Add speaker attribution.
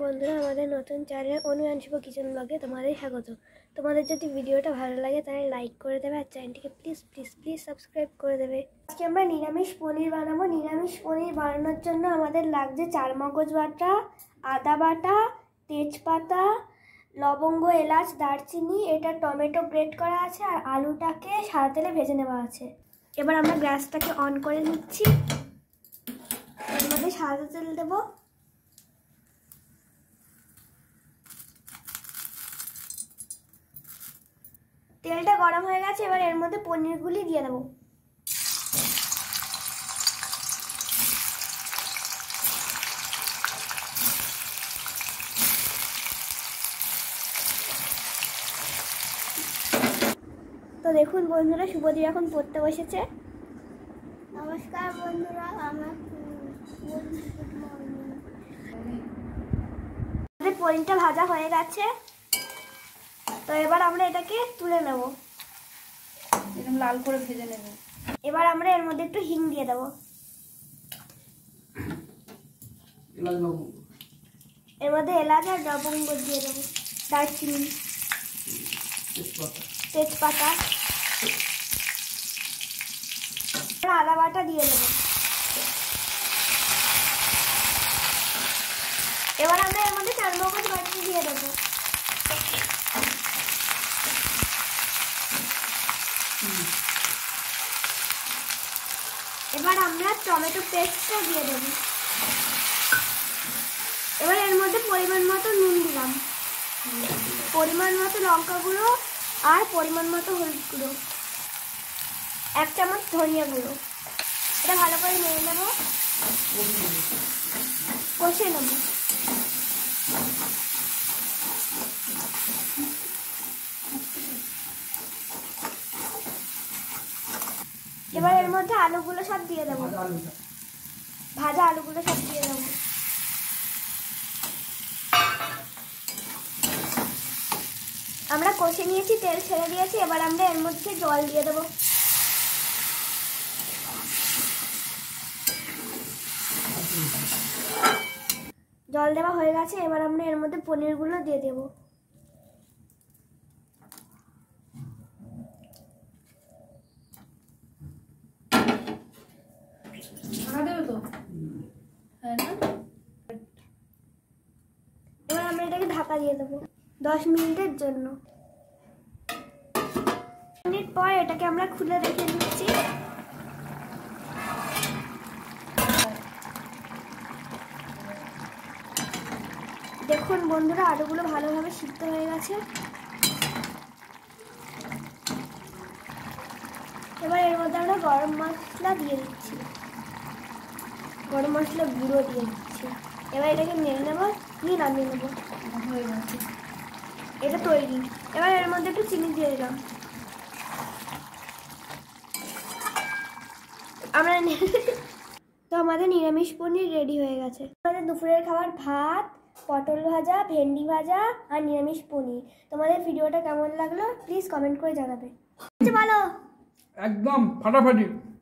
Speaker 1: বন্ধুরা, আমাদের নতুন চ্যানেল অনুয়ান শুভ কিচেন ব্লগে তোমাদের স্বাগত। তোমাদের যদি ভিডিওটা ভালো লাগে তাহলে লাইক করে দেবে আর চ্যানেলটিকে প্লিজ প্লিজ প্লিজ সাবস্ক্রাইব করে দেবে। আজকে আমরা নিরামিষ পনির বানাবো। নিরামিষ পনির বানানোর জন্য আমাদের লাগছে চারমগজ বাটা, আদা বাটা, তেজপাতা, লবঙ্গ, এলাচ, দারচিনি, এটা টমেটো গ্রেট করা আছে আর আলুটাকে সাদা তেলে ভেজে নেওয়া আছে। এবার আমরা গ্যাসটাকে অন করে নিচ্ছি। এর মধ্যে সাদা তেল দেবো। তেলটা গরম হয়ে গেছে, এবার এর মধ্যে পনিরগুলি দিয়ে দেবো। তো দেখুন বন্ধুরা, শুভদীপ এখন পড়তে বসেছে। নমস্কার বন্ধুরা, আমার পনিরটা ভাজা হয়ে গেছে। তো এবার আমরা এটাকে তুলে নেব,
Speaker 2: এরকম লাল করে ভেজে নেব।
Speaker 1: এবার আমরা এর মধ্যে একটু হিং দিয়ে দেবো। এর মধ্যে এলাচ আর লবঙ্গ দিয়ে দেবো, দারচিনি, তেজপাতা, আদা বাটা দিয়ে দেবো। এবার আমরা এর মধ্যে চারমগজ বাটা দিয়ে দেবো। এবার আমরা টমেটো পেস্টটা দিয়ে দেব। এবার এর মধ্যে পরিমাণ মতো নুন দিলাম, পরিমাণ মতো লঙ্কা গুঁড়ো আর পরিমাণ মতো হলুদ গুঁড়ো, 1 চামচ ধনিয়া গুঁড়ো। এটা ভালো করে নেড়ে নেব, কষে নেব। এবার এর মধ্যে আলুগুলো সব দিয়ে দেবো, ভাজা আলুগুলো সব দিয়ে দেবো। আমরা কষে নিয়েছি, তেল ছেড়ে দিয়েছি। এবার আমরা এর মধ্যে জল দিয়ে দেবো। জল দেওয়া হয়ে গেছে, এবার আমরা এর মধ্যে পনিরগুলো দিয়ে দেবো। এবার আমরা এটাকে ঢাকা দিয়ে দেবো 10 মিনিটের জন্য। 10 মিনিট পর এটাকে আমরা খুলে রেখে দিচ্ছি। দেখুন বন্ধুরা, আলুগুলো ভালোভাবে সিদ্ধ হয়ে গেছে। এবার এর মধ্যে আমরা গরম মশলা দিয়ে দিচ্ছি, গরম মশলা গুঁড়ো দিয়ে দিচ্ছি। এবার এটাকে নেড়ে নেবো, নিয়ে নামিয়ে নেবো। হয়ে গেছে, এটা তৈরি। এবার এর মধ্যে একটু চিনি দিয়ে দিলাম। আমরা তো আমাদের নিরামিষ পনির রেডি হয়ে গেছে। আমাদের দুপুরের খাবার ভাত, পটল ভাজা, ভেন্ডি ভাজা আর নিরামিষ পনির। তোমাদের ভিডিওটা কেমন লাগলো প্লিজ কমেন্ট করে জানাবে। বলো,
Speaker 3: একদম ফাটাফাটি।